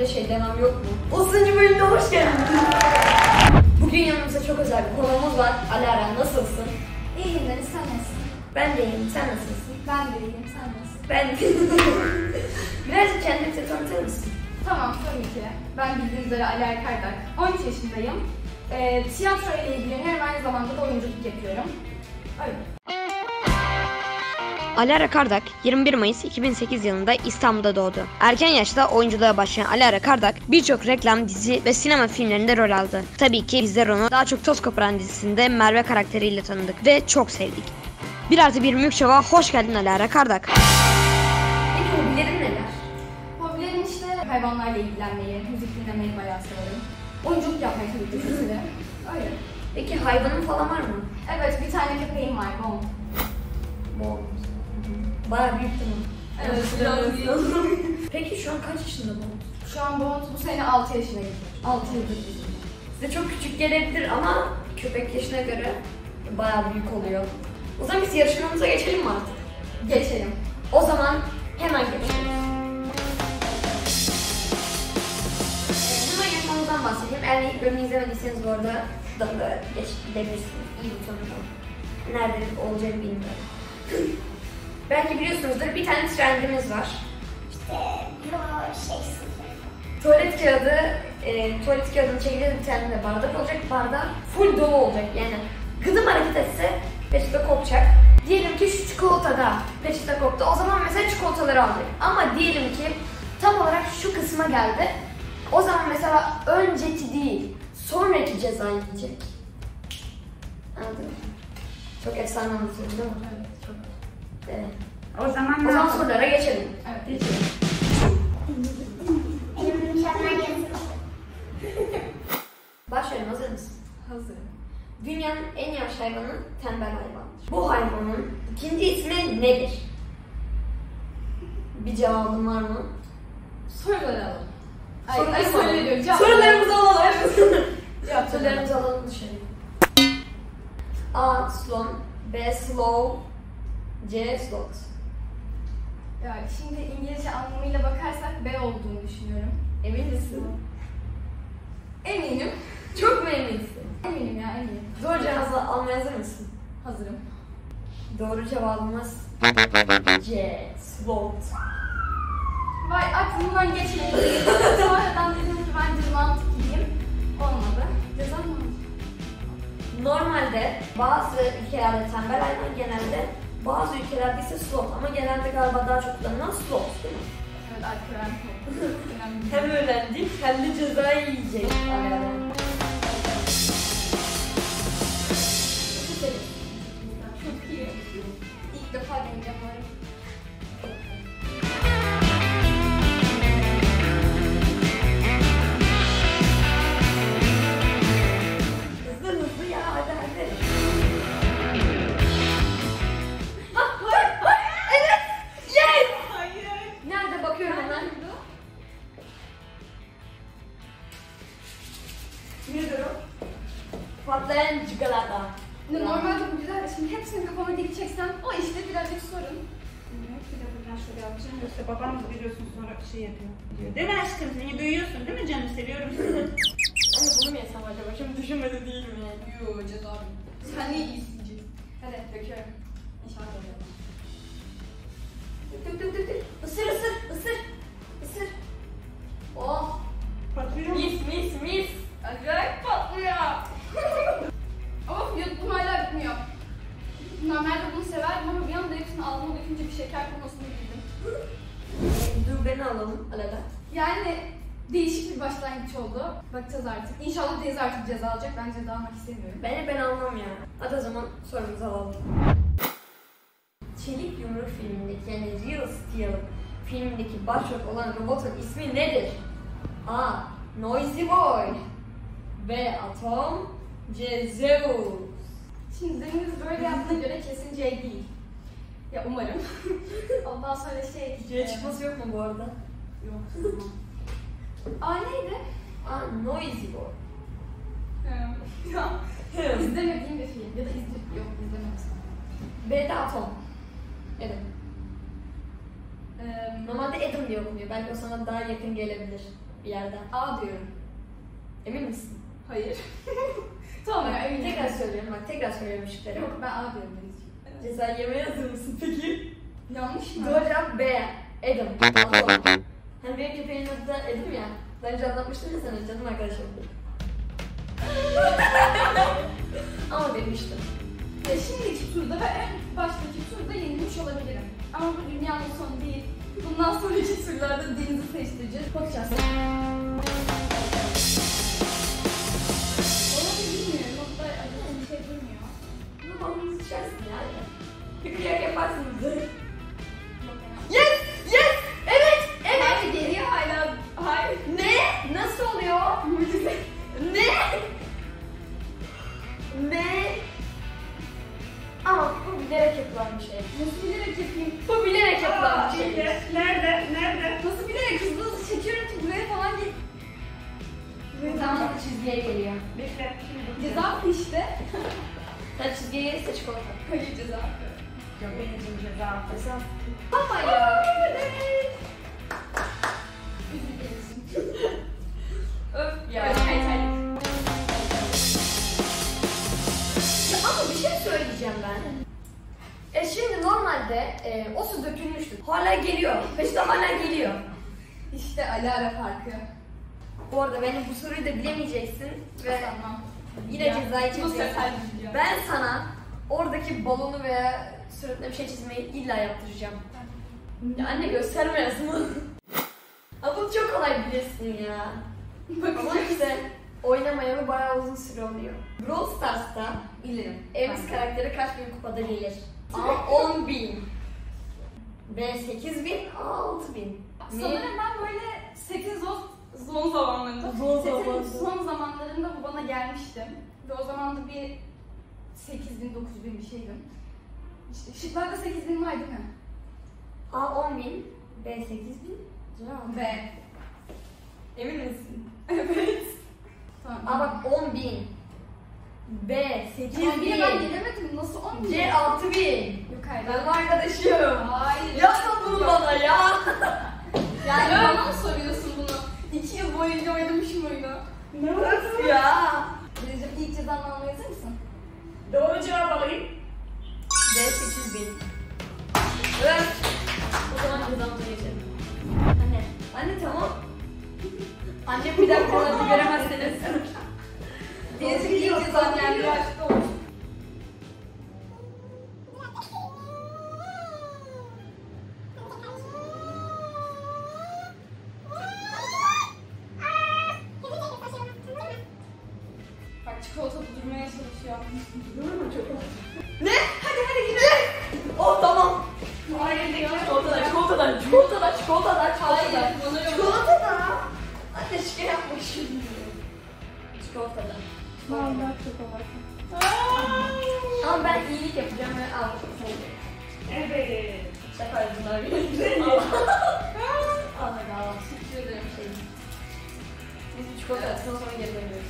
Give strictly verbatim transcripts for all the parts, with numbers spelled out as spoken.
bölümde şey demem yok mu? otuzuncu bölümde hoş geldiniz. Bugün yanımızda çok özel bir konuğumuz var. Alara, nasılsın? İyiyim Deniz, sen nasılsın? Ben de iyiyim, sen nasılsın? Ben de iyiyim, sen nasılsın? Ben de birazcık kendini tanıtır mısın? Tamam, tabii ki. Ben bildiğiniz üzere Alara Kardak, on üç yaşındayım. E, tiyatro ile ilgileniyorum, aynı zamanda da oyunculuk yapıyorum. Öyle. Alara Kardak yirmi bir Mayıs iki bin sekiz yılında İstanbul'da doğdu. Erken yaşta oyunculuğa başlayan Alara Kardak birçok reklam, dizi ve sinema filmlerinde rol aldı. Tabii ki bizler onu daha çok Toz Koparan dizisinde Merve karakteriyle tanıdık ve çok sevdik. Bir artı bir Mülk Şov'a hoş geldin Alara Kardak. Peki hobilerin neler? Hobilerim işte hayvanlarla ilgilenmeyi, müzik dinlemeyi bayağı severim. Oyunculuk yapmayı tabii ki severim. Öyle. Peki hayvanın falan var mı? Evet, bir tane köpeğim var, Bon. Bon. Bayağı büyük değil mi? Evet, biraz büyük. Peki şu an kaç yaşında bu? Şu an Bon bu sene altı yaşına gidiyor. altı yıldır bizim. Size çok küçük gelebilir ama köpek yaşına göre bayağı büyük oluyor. O zaman biz yarışmamıza geçelim mi artık? Geçelim. O zaman hemen geçelim. Hemen yarışmamızdan bahsedeyim. Eğer ilk bölümü izlemediyseniz bu arada şuradan da geç gidebilirsiniz. İyi bir sonuç oldu. Nerede olacağını bilmiyorum. Belki biliyorsunuzdur, bir tane trendimiz var. İşte bu şey tuvalet kağıdı, e, tuvalet kağıdını çekeceğiz, bir tane de bardak olacak. Bardak full dolu olacak yani. Gıdım hareket etse peçete kopacak. Diyelim ki şu çikolatada peçete koptu. O zaman mesela çikolataları alacak. Ama diyelim ki tam olarak şu kısma geldi. O zaman mesela önceki değil, sonraki ceza yiyecek. Anladın mı? Çok efsane anlatıyorum değil mi? Evet, çok. Evet. O zaman O zaman sorulara geçelim. Evet, geçelim. Benim mükemmel yazım. Başlayalım, hazır mısın? Hazırım. Dünyanın en yavaş hayvanı tembel hayvandır. Bu hayvanın ikinci ismi nedir? Bir cevabın var mı? Soruları alalım. Ay, Soruları ay, mı soruları alalım? diyorum. Cevap Sorularımızı alalım. Cevap Sorularımızı alalım dışarı. A. Slon, B. Slow, C. Slot. Ya şimdi İngilizce anlamıyla bakarsak B olduğunu düşünüyorum. Emin misin? Eminim. Çok mu eminsin? Eminim ya, eminim. Doğru cevabı almaya hazır mısın? Hazırım. Doğru cevabımız C. Slot. Vay, aklımdan geçmedi. Sonradan dedim ki ben de mantıklıyım. Olmadı. Ceza mı oldu? Normalde bazı ülkelerde tembel hayvan, genelde bazı ülkelerde ise slot, ama genelde galiba daha çok kullanılan slot değil mi? Evet, artık öğrendim. Önemli. Hem öğrendik hem de cezayı yiyecek. Çok iyi. İlk defa deneyeceğim umarım. Hızlı hızlı ya, hadi hadi. Ha, hayır, hayır, evet, yes! Hayır. Nerede bakıyorum hemen? Nedir o? Patlayan çikolata. Normalde bu güzel de şimdi hepsini kafama dikeceksem o işte birazcık sorun. Bir de buradan şöyle yapacağım. İşte babam da biliyorsun sonra şey yapıyor. Diyor. Değil mi aşkım? Seni büyüyorsun değil mi canım? Seviyorum seni. Anne bunu mu yesem acaba? Şimdi düşünmedi değil mi? Yoo, ceza. Sen ne isteyeceksin? Hadi döküyorum. İnşallah döküyorum. Tık tık tık tık. Isır ısır ısır. Isır. Oh. Patlıyor mu? Mis mis mis. Acayip patlıyor. Ama yuttum hala bitmiyor. Normalde bunu severdim ama bir anda hepsini ağzıma dökünce bir şeker komasını bildim. Dur beni alalım arada. Yani değişik bir başlangıç oldu. Bakacağız artık. İnşallah Deniz artık ceza alacak. Ben ceza almak istemiyorum. Beni ben almam ya. Hadi o zaman sorumuzu alalım. Çelik Yumruk filmindeki, yani Real Steel filmindeki başrol olan robotun ismi nedir? A. Noisy Boy, B. Atom, C. Zeus. Şimdi Deniz böyle yaptığına göre kesin C değil. Ya umarım. Ondan sonra şey... C çıkması yok mu bu arada? Yok. A neydi? A. Noisy Boy. Ya. İzlemediğim bir film. Ya da izle... Yok, izlemedim. B de Atom. Evet. Ee, Normalde Adam diye okunuyor. Belki o sana daha yakın gelebilir. bir yerden. A diyorum. Emin misin? Hayır. Tamam ya eminim. Tekrar söylüyorum bak tekrar söylüyorum şıkları. Yok ben A diyorum Denizciğim. Evet. Ceza yemeye hazır mısın peki? Yanlış mı? Doğru cevap B. Adam. Adam. Hani benim köpeğin adı da Adam ya. Daha önce anlatmıştım ya sana canım arkadaşım. Ama demiştim. Ya şimdiki turda ve en baştaki turda yenilmiş olabilirim. Ama bu dünyanın sonu değil. Bundan sonraki turlarda Deniz'i seçtireceğiz. Bakacağız. Onu bilmiyorum. O kadar acı bir şey durmuyor. Ama onu içersin yani. Bir kıyak yaparsınız. Yok ya. Yes! Yes! Evet! Evet! Hayır geliyor hala. Hayır. Ne? Nasıl oluyor? Mucize. Ne? Ne? Ama bu bilerek yapılan bir şey. Nasıl bilerek yapayım? Bu bilerek yapılan bir şey. Nerede? Nerede? Nerede? Nasıl bilerek hızlı hızlı çekiyorum ki buraya falan git. Tamam çizgiye geliyor. Bekle. Şimdi Ceza mı işte? Sen çizgiye gelirse çikolata. Hayır ceza. Yok benim için ceza. Mesela. Ama ya. Üzül Öf ya. Evet, yeterli. Ya ama bir şey söyleyeceğim ben. E şimdi normalde e, o su dökülmüştü. Hala geliyor. Peşte hala geliyor. İşte Alara farkı. Bu arada benim bu soruyu da bilemeyeceksin ve Tamam. yine Ya, cezayı bu çekeceksin. sefer biliyorum. Ben sana oradaki balonu veya suratına bir şey çizmeyi illa yaptıracağım. Ya anne göstermeyesin bunu. Ama bunu çok kolay bilirsin ya. Ama işte oynamayalı bayağı uzun süre oluyor. Brawl Stars'ta Bilirim. Ems karakteri kaç bin kupada gelir? A on bin. B sekiz bin, A altı bin. Sanırım ben böyle sekiz zon, zon zamanlarında, Zon sekiz zamanlarında. son zamanlarında bu bana gelmişti. Ve o zaman da bir sekiz bin, dokuz bin bir şeydim. İşte şıklarda sekiz bin var değil mi? A on bin, B sekiz bin, C altı bin. Ve Emin misin? evet. Tamam. A bak on bin. B sekiz Tamam, bir bin. de ben bilemedim. Nasıl on bin? C altı bin. Yok hayır. Ben arkadaşım. Hayır. Yapma bunu bana ya. Yani bana mı soruyorsun bunu? İki yıl boyunca oynamışım oyunu. Ne Öf ya. Denizciğim ilk cezanı almaya hazır mısın? Doğru cevap alayım. B sekiz bin. Öf. O zaman cezamıza geçelim. Anne. Anne tamam. Annem bir dakika onu göremezsiniz. Denizciğim ilk cezanı yani birazcık olmuş. Bak çikolata durmaya çalışıyor. Ne? Hadi hadi gidelim. Oh tamam. Hayır ya. Çikolatadan, çikolatadan, çikolatadan, çikolatadan, Hayır, çikolatadan. bana yok. Çikolatadan. Anne şike yapmışım. Çikolatadan. Vallahi çok olmasın. Ama ben iyilik yapacağım ve al. Evet. Şaka yüzünden bir. Al. Al hadi al. Teşekkür ederim. Şey. Biz bir çikolata atsana sonra geri dönüyoruz.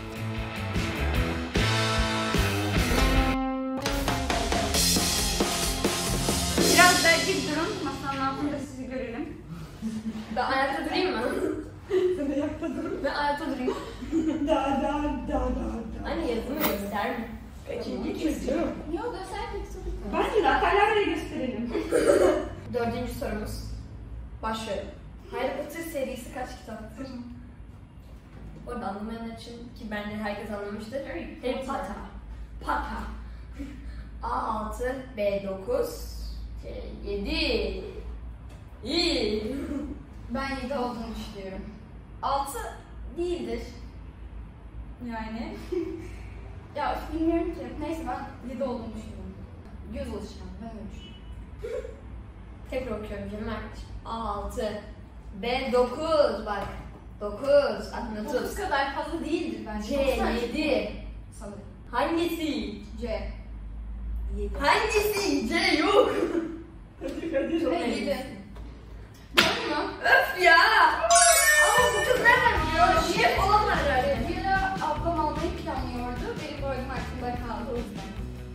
Biraz belki durun. Masanın altında sizi görelim. Ben ayakta durayım mı? Sen de ayakta durun. Ben ayakta durayım. Da da da da da. Anne yazımı göster mi? Kaçıncı kesiyor? Yok göstermek istedim. Bence de Atalar'la gösterelim. Dördüncü sorumuz. Başlıyorum. Harry Potter serisi kaç kitaptır? Orada anlamayanlar için ki bence herkes anlamıştır. Harry Potter. Potter. A altı, B dokuz, C yedi. İyi. Ben yedi olduğunu düşünüyorum. altı değildir. Yani. Ya bilmiyorum ki. Neyse ben yedi olduğunu düşünüyorum. Göz alışkanlığı ben öyle düşünüyorum. Tekrar okuyorum canım arkadaşım. A altı, B dokuz bak. dokuz, aklına tut. dokuz kadar fazla değildir bence. C yedi. Sanırım. Hangisi? C. Hangisi? C yok. Hadi hadi. Çok Ve emin. yedi. Doğru mu? Öf ya. Ama bu kız nereden biliyor? Şef olamaz herhalde. Bir ara ablam almayı planlıyordu. Benim boynum aklımda kaldı o yüzden.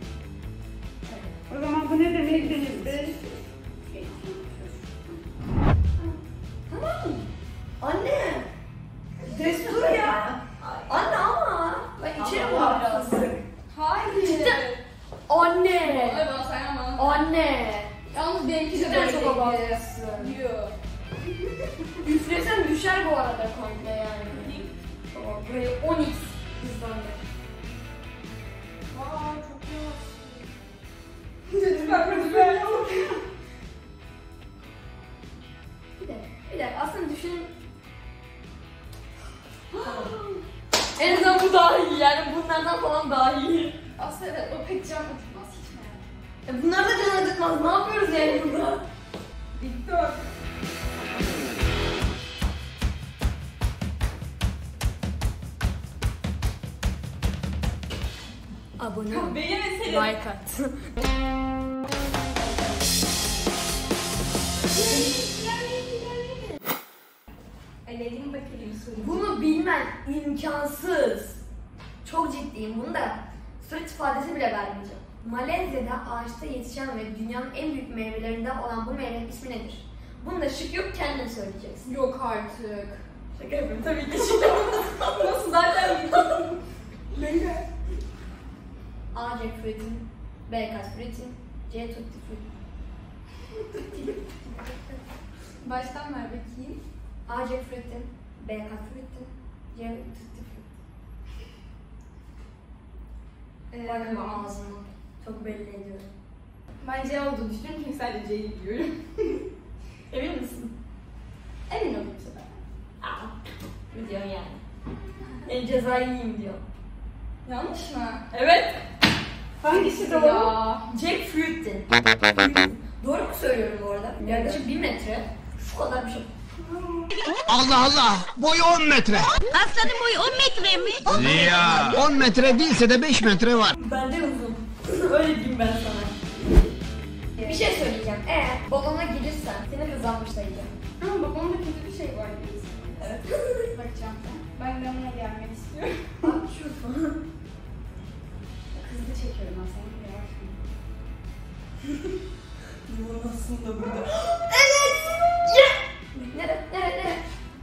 O zaman bu ne demek denizde? Tamam. Anne. Üflesen düşer bu arada komple yani. Tamam, burayı on x hızlandır. Aa çok yavaş. Lütfen lütfen. Bir de, bir de aslında düşünün. Tamam. En azından bu daha iyi yani bunlardan falan daha iyi. Aslında evet o pek can atılmaz hiç merak etme. Ya bunlar da can acıtmaz. Ne yapıyoruz yani burada? Bitti o. Abone ol. Benim meselem. Like at. Elelim bakalım soruyu. Bunu bilmen imkansız. Çok ciddiyim. Bunu da surat ifadesi bile vermeyeceğim. Malezya'da ağaçta yetişen ve dünyanın en büyük meyvelerinden olan bu meyvenin ismi nedir? Bunu da şık yok, kendin söyleyeceksin. Yok artık. Şaka yapıyorum tabii ki şık yok. Nasıl zaten bildim. Neyse. A. Jackfruit'in, B. Casfruit'in, C. Tutti Fruit. Baştan ver bakayım. A. Jackfruit'in, B. Casfruit'in, C. Tutti Fruit. Ee, Bakma ağzıma. Çok belli ediyorum. Ben C olduğunu düşünüyorum çünkü sadece C'yi biliyorum. Emin misin? Emin olayım bu sefer. Aa, ne diyorsun yani? En cezayı yiyeyim diyor. Yanlış mı? Evet. Hangisi doğru? Ya. Jackfruit'in. Doğru mu söylüyorum bu arada? Yaklaşık bir metre. Şu kadar bir şey. Allah Allah! Boyu on metre. Aslanın boyu on metre mi? Ya! on metre değilse de beş metre var. Benden uzun. Öyle diyeyim ben sana. Bir şey söyleyeceğim. Eğer balona girirsen seni kazanmış sayacağım. Ama bak onda kötü bir şey var biz. Evet. Bakacağım ben. Ben de ona gelmek istiyorum. Bak şurada. Hızlı çekiyorum ben seni. Yavaş mı? Yuvarlasın da burada. Evet! Yeah! Nere? Nere? Nere?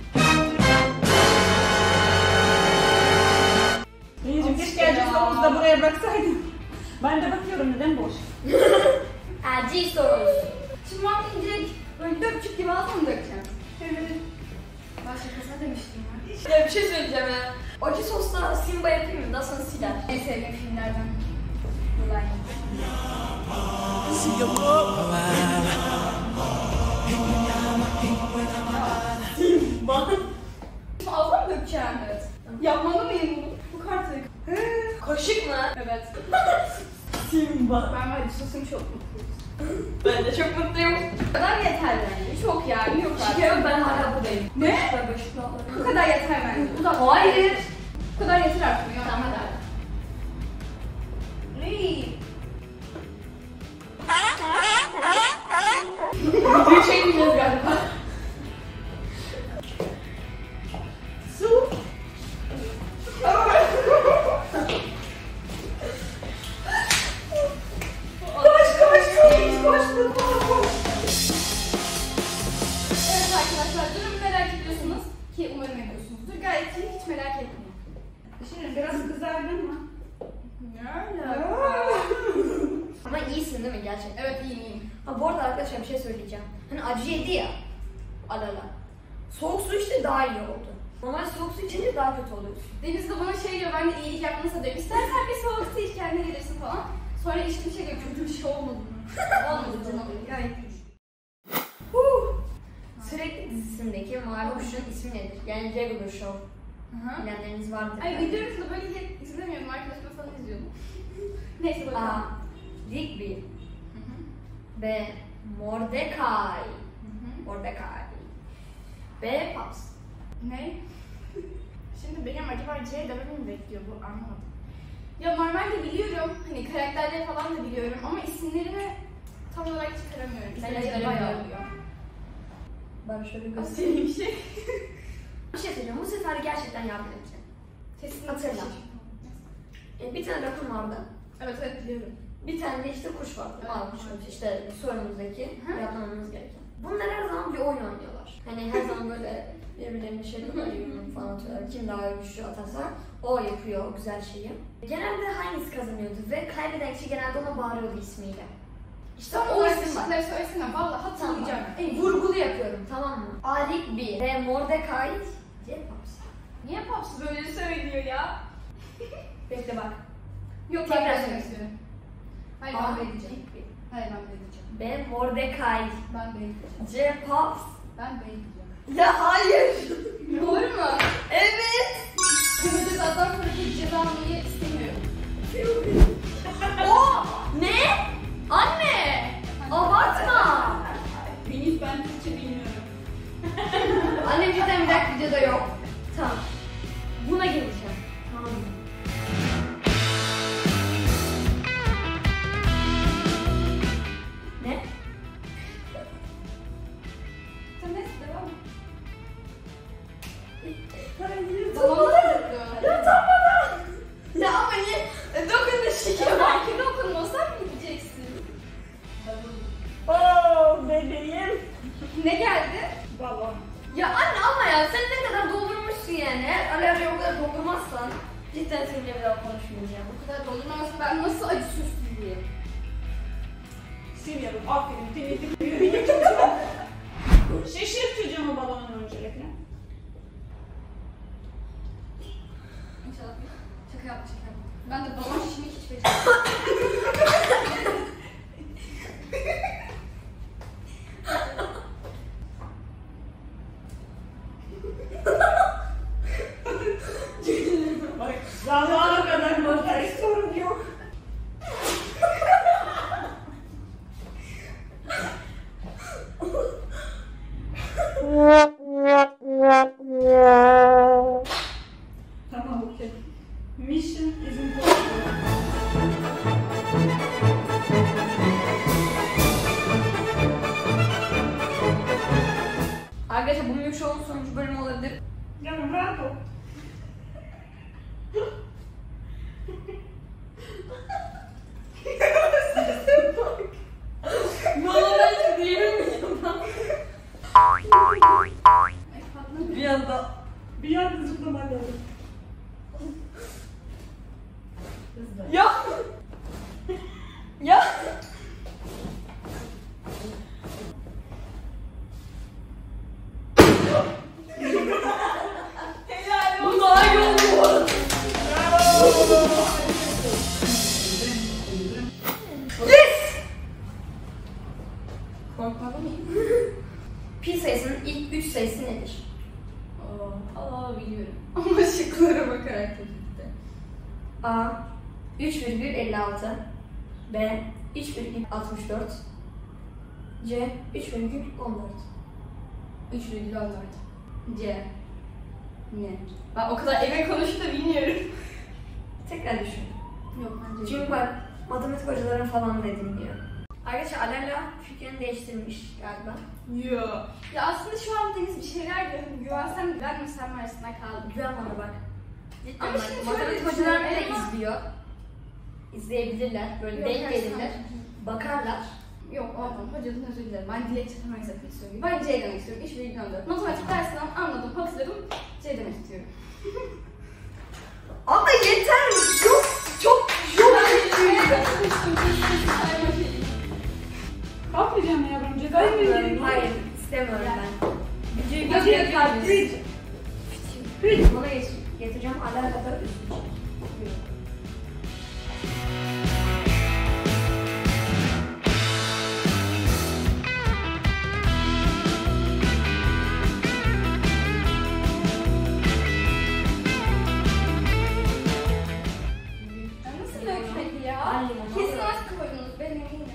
Denizciğim keşke acı da buraya bıraksaydın. Ben de bakıyorum neden boş. Acı sorusu. Şimdi ben direkt böyle döpçük gibi ağzına mı dökeceğim? Evet. Ben şakasına demiştim ya. Ya bir şey söyleyeceğim ya. Acı sosla Simba yapayım mı? Daha sonra siler. En sevdiğim filmlerden. Mulan. Simba. Şimdi ağzına mı dökeceğim? Evet. Yapmalı mıyım bunu? Bu kartı. Kaşık mı? Evet. Simba. Ben var sosum çok mutluyum. Ben de çok mutluyum. Bu kadar yeter bence. Çok yani. Yok artık. Şekerim ben hala buradayım. Ne? Ben başımda Bu kadar yeter bence. Uzat. Hayır. Bu kadar yeter artık. Ya. Tamam hadi. Bir şey bilmiyoruz galiba. Su. Koş koş koş koş koş. Evet arkadaşlar durumu merak ediyorsunuz ki umarım ediyorsunuzdur. Gayet iyi, hiç merak etmeyin. Şimdi biraz kızardın mı? Ne öyle? Ama iyisin değil mi gerçekten? Evet iyiyim iyiyim. Ha bu arada arkadaşlar bir şey söyleyeceğim. Hani acı yedi ya. Alala. Soğuk su işte daha iyi oldu. Normal soğuk su içince daha kötü oluyorsun. Deniz de bana şey diyor, ben de iyilik yapmasına diyor. İstersen bir soğuk su iç kendine gelirsin falan. Sonra içtiğim şey diyor, kötü bir şey olmadı mı? Olmadı canım, gayet iyi. Huh. Sürekli dizisindeki mavi kuşun ismi nedir? Yani Regular Show. Hı. Bilenleriniz vardır. Ay videosunda böyle hep izlemiyordum, arkadaşımla falan izliyordum. Neyse bakalım. A. Rigby. Hı hı. B. Mordecai. Hı hı. Mordecai. B. Pops. Ne? Şimdi benim acaba C dememi mi bekliyor bu, anlamadım. Ya normalde biliyorum, hani karakterleri falan da biliyorum ama isimlerini tam olarak çıkaramıyorum. Ben İsimleri de bayağı biliyorum. oluyor. Ben şöyle göstereyim. Göstereyim bir şey. Bir şey söyleyeceğim. Bu sefer gerçekten yardım edeceğim. Kesin Hatırla. E, bir tane rakun vardı. Evet evet biliyorum. Bir tane de işte kuş vardı. Evet. Mavi kuş. İşte sorumuzdaki Hı. yapmamız gereken. Bunlar her zaman bir oyun oynuyorlar. Hani her zaman böyle birbirlerine şey yapıyorlar, yumruk falan atıyorlar. Kim daha güçlü atarsa o yapıyor o güzel şeyi. Genelde hangisi kazanıyordu ve kaybeden kişi genelde ona bağırıyordu ismiyle. İşte Tamam, o o isim var. isimleri söylesene. Vallahi hatırlayacağım. Tamam. En vurgulu yapıyorum, tamam mı? Alik bir. B. Mordecai. C. Paps. Niye Paps böyle söylüyor ya? Bekle bak. Yok, Tekrar ben söyle. söylemek istiyorum. Hayır, A. ben B diyeceğim. Hayır, ben B diyeceğim. B. Mordecai. Ben B diyeceğim. C. Paps. Ben B diyeceğim. Ya hayır. Doğru mu? Evet. Kırmızı zaten fırıkı ceza almayı istemiyorum. O ne? Anne. Abartma. Deniz ben Türkçe bilmiyorum. Annem cidden bir dakika videoda yok. Tamam. Buna geleceğim. Tamam mı? Ne? Sen neyse devam. Hayır. Babam Ya tamam. Ya ama niye? E, Dokun şeker var. Belki dokunmasan mı gideceksin? Ooo bebeğim. Ne geldi? Babam. Ya anne ama ya sen ne kadar doldurmuşsun yani. Eğer alerji o kadar doldurmazsan cidden seninle bir daha konuşmayacağım. Bu kadar doldurmaması ben nasıl acı süslü diye. Seviyorum. Aferin. Deniz'i büyüdü çocuğum. Şaşırt çocuğumu babamın öncelikle. İnşallah. Şaka yapma, şaka yapma. Ben de babam şişmeyi hiç beceremiyorum. Bak zamana kadar motor sorun yok. Tamam, okey. Mission is important. Arkadaşlar bu Mümkün Show'un sonucu bölümü olabilir. Canım rahat ol. Vallahi hiç diyemeyeceğim. Bir anda. Bir anda zıplaman lazım. Ya. Ya. Helal Bu daha iyi oldu bu arada. Yes! Korkmalı mıyım? Pi sayısının ilk üç sayısı nedir? Aa, aa biliyorum. Ama şıklara bakarak tabii ki de. A. üç virgül elli altı. B. üç virgül altmış dört. C. üç virgül on dört. üç virgül on dört. C. Ne? Ben o kadar eve konuştu da bilmiyorum. Tekrar düşün. Yok bence Çünkü bak matematik hocaların falan da dinliyor. Arkadaşlar Alerla fikrini değiştirmiş galiba. Yok. Ya aslında şu an Deniz bir şeyler diyorum. Güvensem güvenmesem arasında kaldım. Güven bana bak. Cidden Ama bak. şimdi Matematik şöyle hocalar da düşünüyorum, Elma- izliyor. İzleyebilirler. Böyle Yok, denk her gelirler. zaman. Bakarlar. Yok olmam. Hocadan özür dilerim. Ben dilekçe temel yapmak istiyorum. Ben C demek istiyorum. üç virgül on dört. Matematik dersinden anladım, hatırladım. C demek istiyorum. Ama yeter. Çok çok çok Kalkmayacağım ya yavrum. Cezayı mı istemiyorum. Hayır istemiyorum ben. Videoyu Hadi götürüp hadi. kalbimiz. Hiç. Bana geç, getireceğim. Alerla da üzülecek. Ya nasıl dökmedi ya? Aynen. Kesin az koydunuz benim eminim.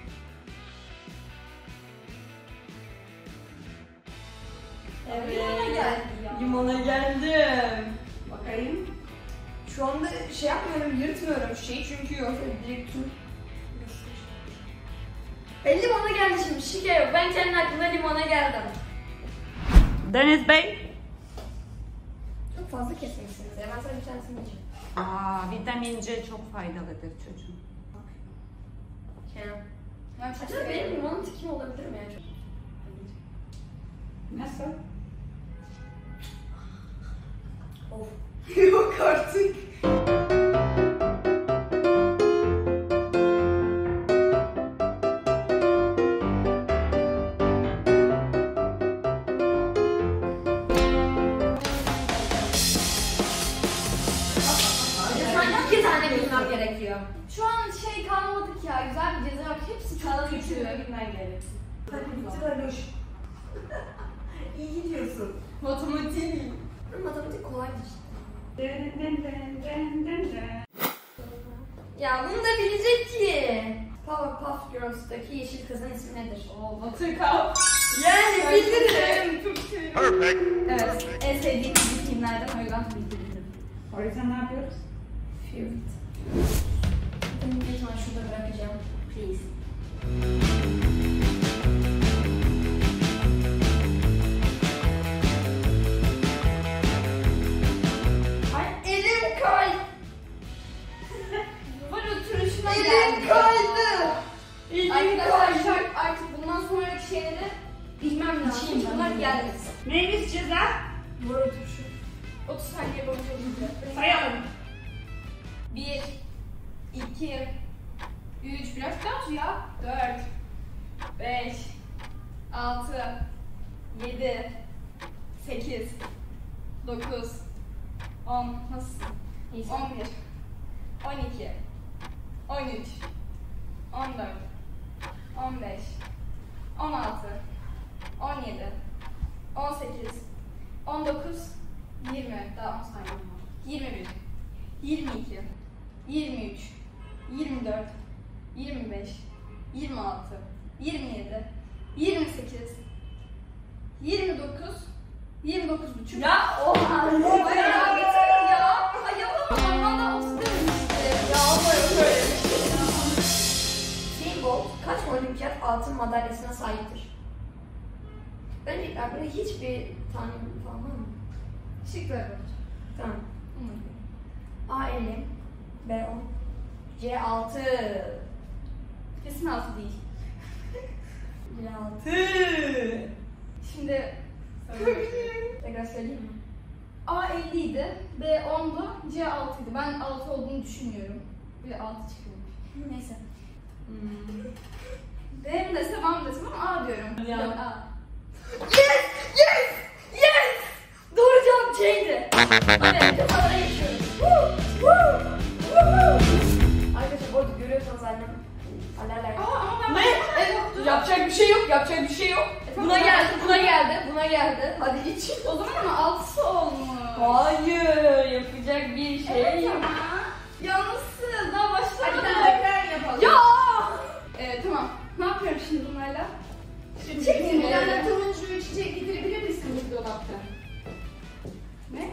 Limona geldi ya. Limona geldim. Bakayım. Şu anda şey yapmıyorum, yırtmıyorum şeyi çünkü yoksa direkt tüm... E limona geldi şimdi, şike yok. Ben kendi aklımda limona geldim. Deniz Bey. Çok fazla kesmişsiniz ya. Ben sadece bir tanesini yiyeceğim. Aa, vitamin C çok faydalıdır çocuğum. Kenan. Ben çok Acaba benim severim. limonun tikim olabilir mi ya? Nasıl? Of. Yok artık. gerekiyor. Şu an şey kalmadık ya, güzel bir ceza yok. Hepsi çok kötü. Bilmen gerek. Hadi bitir Aloş. İyi gidiyorsun. Matematik. Matematik kolaydı işte. Den den den den den den. Ya bunu da bilecek ki. Powerpuff Girls'taki yeşil kızın ismi nedir? Oo, Buttercup. Yani bildim. Çok seviyorum. Evet, en sevdiğim dizi filmlerden o yüzden bildim. O yüzden ne yapıyoruz? Favorite. Ben bir ihtimal şurada bırakacağım. Please. Ay elim kay. Var oturuşuna Elim geldi. kaydı. Elim Arkadaşlar kaydı. artık bundan sonraki şeyleri bilmem lazım. İçeyim ben. Bunlar geldi. Neymiş ceza? Vur oturuşu. otuz saniye boyunca olacak. Sayalım. bir, iki, üç, biraz daha tut ya. dört, beş, altı, yedi, sekiz, dokuz, on, nasılsın? İyisin. on bir, on iki, on üç, on dört, on beş, on altı, on yedi, on sekiz, on dokuz, yirmi, daha on saniye var. yirmi bir, yirmi iki, yirmi üç, yirmi dört, yirmi beş, yirmi altı, yirmi yedi, yirmi sekiz, yirmi dokuz, yirmi dokuz buçuk. Ya oha. Bayağı bitir ya. Ay yapamam. Bana otuz demişti. Ya Allah'ım böyle bir şey ya. Usain Bolt kaç olimpiyat altın madalyasına sahiptir? Öncelikle aklında hiçbir tane falan var mı? Şıklar var. Tamam. A elli, B on, C altı. Kesin altı değil. C altı. Şimdi Tekrar söyleyeyim mi? A elli idi, B ondu, C altı idi. Ben altı olduğunu düşünüyorum. Bir altı çıkıyormuş. Neyse. D mi desem, A mı desem ama A diyorum. Ya. Yok, A. Yes! Yes! Yes! Doğru cevap C'ydi. Hadi kafalara geçiyoruz. Woo! Woo! Woo! Arkadaşlar bu arada görüyorsanız annem alerler. Aa, ama ben Ne? Evet, yapacak bir şey yok, yapacak bir şey yok. Buna geldi, buna geldi, buna geldi. Hadi iç. O zaman ama altısı olmuş. Hayır, yapacak bir şey Evet yok. ama. Yalnızsın, daha Hadi başlamadı. tekrar yapalım. Ya! Ee, tamam. Ne yapıyorum şimdi bunlarla? Şimdi Çektin bir mi? tane turuncuyu çiçek getirebilir misin bu dolapta? Ne?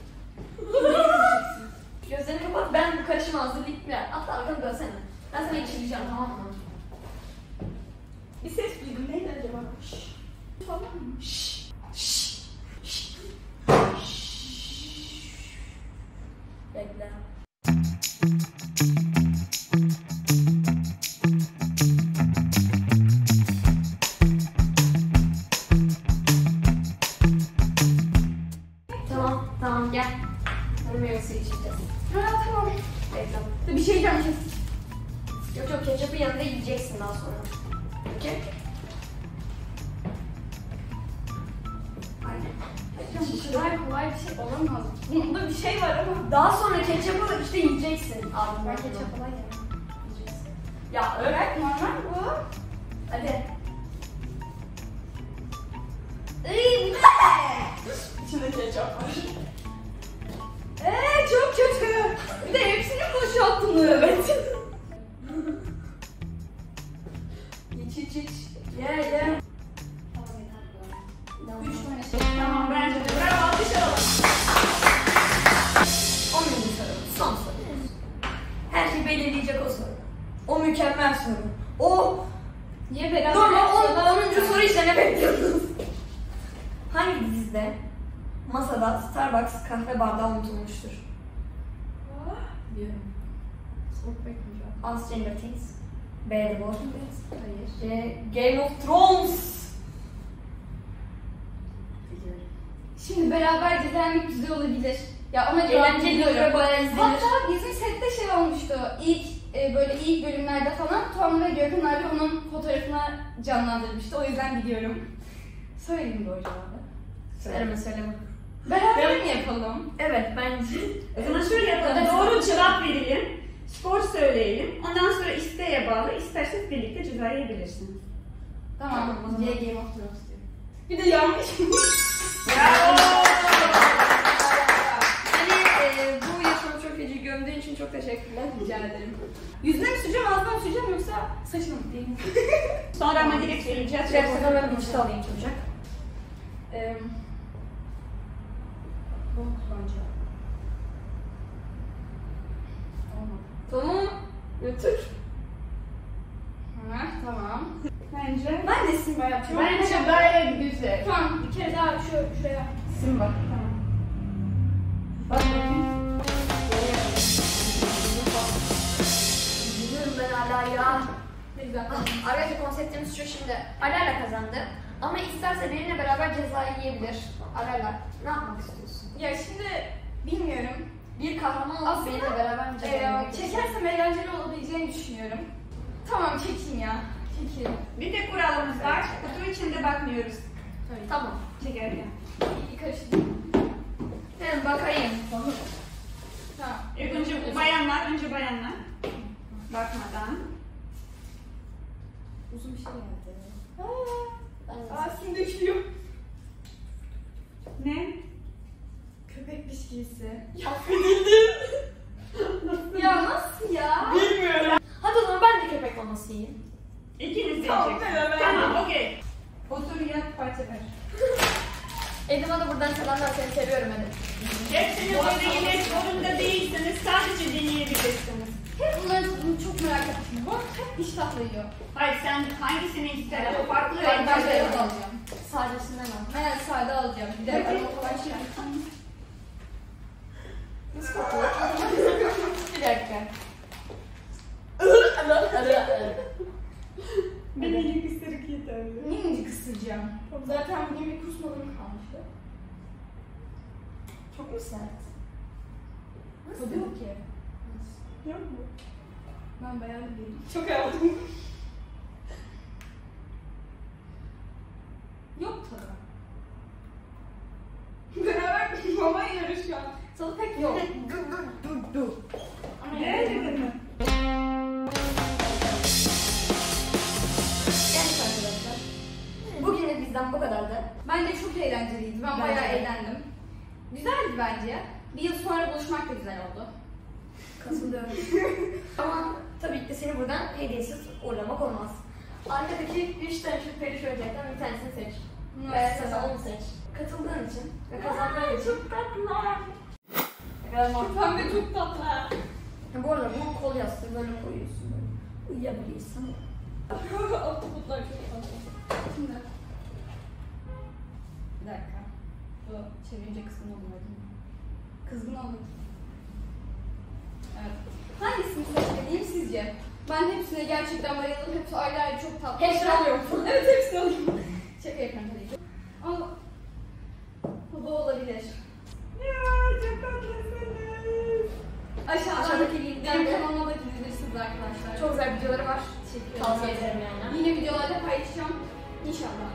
Gözlerini kapat, ben bu karışımı hazırlayıp bir hatta arkanı dönsene. Ben sana içireceğim, tamam mı? Bir ses duydum. Neydi acaba? Şşş. Falan mı? Şşş, şşş, şşş, şşş. Bekle. Tamam, tamam gel. Hadi meyve suyu içeceğiz. Ha tamam. Bekle. Bir şey diyeceğim kesin. Yok yok, ketçapın yanında yiyeceksin daha sonra. Okey? Aynen. Bu kadar kolay bir şey olamaz. Bunda bir şey var ama. Daha sonra ketçapı işte yiyeceksin. Abi Ben ketçap kolay ya. Ya öyle. Evet normal bu. Hadi. Iy, bu ne? İçinde ketçap var. Eee çok kötü. Bir de hepsini boşalttın. Evet. İç iç iç. Ye ye. Tamam yeter. Üç tane şey. Tamam bence de. Bravo alkış alalım. onuncu soru. Son soru. Her şeyi belirleyecek o soru. O mükemmel soru. O Niye beraber? Dur lan onuncu soru işte ne bekliyorsunuz? Hangi dizide masada Starbucks kahve bardağı unutulmuştur? Biliyorum. Soğuk bekliyor. A. Stranger Things, B. The Walking Dead, Hayır. C. Game of Thrones. Biliyorum. Şimdi beraber dizenlik güzel olabilir. Ya ama Eğlenceli cevap ve bayağı izlenir. Hatta bizim sette şey olmuştu. İlk e, böyle ilk bölümlerde falan Tom ve Gökhan abi onun fotoğrafına canlandırmıştı. O yüzden biliyorum. Söyleyeyim doğru cevabı. Söyleme söyleme. Beraber mi yapalım? Evet bence. O zaman şöyle yapalım. Evet. Doğru cevap verelim. Spor söyleyelim. Ondan sonra isteğe bağlı. İsterseniz birlikte ceza yiyebilirsiniz. Tamam, o zaman Game of Thrones diyorum. Bir de yanlış. Bravo! Hani e, bu yaşamı çok feci gömdüğün için çok teşekkürler. Rica ederim. Yüzüne mi süreceğim, ağzına mı süreceğim yoksa saçına mı değil mi? Sonra ama direkt söyleyeceğiz. Gerçekten ben bir çıta alayım çabucak. Eee... Bu bence. Olmadı. Tamam. Götür. Ha, tamam. Bence. Ben de Simba yapacağım. Bence böyle güzel. Tamam, bir kere daha şu, şuraya. Simba. Tamam. Bak bakayım. Biliyorum ben hala ya. Ne güzel. Arkadaşlar konseptimiz şu şimdi. Alarla kazandı. Ama isterse benimle beraber cezayı yiyebilir. Alarla ne yapmak istiyorsun? Ya şimdi bilmiyorum. Bir kahraman olup Aslında, benimle beraber mi cezayı Ee, yemek istiyorsun? çekersem eğlenceli olabileceğini düşünüyorum. Tamam, çekeyim ya. Çekeyim. Bir de kuralımız var. Kutu içinde bakmıyoruz. Tamam. Çekerken. İyi karıştırdım. Hemen bakayım. Tamam. İlk önce bayanlar, önce bayanlar. Bakmadan. Uzun bir şey geldi. Ben- Aa, şimdi üşüyor. Ne? Köpek bisküvisi. Ya, Ya nasıl ya? bilmiyorum. Hadi o zaman ben de köpek maması yiyeyim. İkiniz de Tamam, yiyeceksiniz. beraber. Tamam, okey. Otur yat parça ver. Edim'a da buradan selamlar, seni seviyorum Edim. Hepsini böyle yemek zorunda değilsiniz. Sadece deneyebilirsiniz. Hep bunların tadını çok merak ettim. Bu hep iştahla yiyor. Hayır, sen hangisini ister? O farklı Ben renkler ben beyaz de var. alacağım. Sadesinden al. Ben sade alacağım. Bir de Peki. ben o kadar şey. Nasıl kokuyor? Bir dakika. Bir minik ısırık yeterli. Minicik ısıracağım. Zaten bugün bir kusmalarım kalmıştı. Çok mu sert? Tadı yok ki. Yok mu? Ben bayağı değilim. Çok aldım. Yok tadı. Beraber mama yiyoruz şu an. Tadı pek yok. Ama Ne dedin mi? Evet arkadaşlar. Bugünlük bizden bu kadardı. Bence çok eğlenceliydi. Ben bayağı Bence de. eğlendim. Güzeldi bence. Bir yıl sonra buluşmak da güzel oldu. Katılıyorum. Ama tabii ki de seni buradan hediyesiz uğurlamak olmaz. Arkadaki üç tane şu periş oyuncaktan bir tanesini seç. Ve sen onu seç. Katıldığın için ve kazandığın için. Çok tatlılar. Ne kadar mantıklı. Pembe çok tatlı. Ha, bu arada bu kol yastığı böyle koyuyorsun böyle. Uyuyabiliyorsun. Ahtapotlar çok tatlı. Şimdi. Bir dakika. Bu çevirince kızgın olmadı mı? Kızgın olmadı. Evet. Hangisini seçmeliyim sizce? Ben hepsine gerçekten bayıldım. Hepsi ayrı ayrı çok tatlı. Hepsini alıyorum. Evet, hepsini alıyorum. Şaka yapıyorum tabii ki. Ama bu da olabilir. Ya çok tatlısınız. Aşağıda Aşağıdaki linkten benim de kanalıma da gidebilirsiniz arkadaşlar. çok güzel videoları var. teşekkür ederim. Tavsiye ederim yani. Yine videolarda paylaşacağım. İnşallah.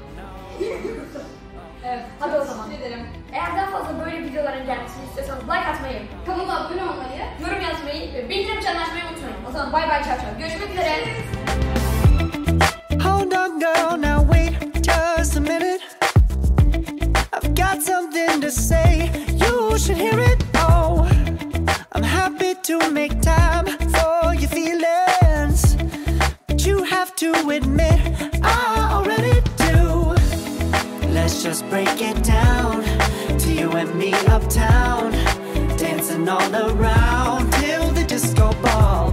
Evet. Hadi o zaman. Teşekkür ederim. Eğer daha fazla böyle videoların gelmesini istiyorsanız like atmayı, Kanala abone olmayı. yorum yazmayı ve bildirim çanını açmayı unutmayın. O zaman bay bay çao çao. Görüşmek üzere. Hold on, girl, now wait just a minute. I've got something to say, you should hear it. Oh, I'm happy to make time for your feelings, but you have to admit I already do. Let's just break it down to you and me uptown, dancing all around till the disco ball.